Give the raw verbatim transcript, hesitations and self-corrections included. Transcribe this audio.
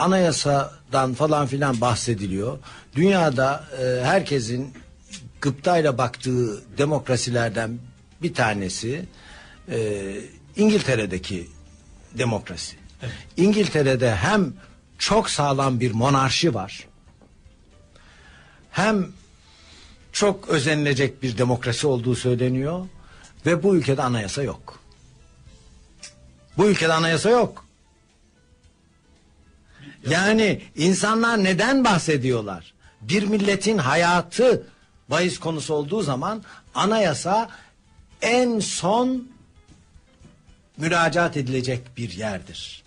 anayasadan falan filan bahsediliyor. Dünyada e, herkesin gıptayla baktığı demokrasilerden bir tanesi e, İngiltere'deki demokrasi. Evet. İngiltere'de hem çok sağlam bir monarşi var, hem çok özenilecek bir demokrasi olduğu söyleniyor ve bu ülkede anayasa yok. Bu ülkede anayasa yok. Yani insanlar neden bahsediyorlar? Bir milletin hayatı bahis konusu olduğu zaman anayasa en son müracaat edilecek bir yerdir.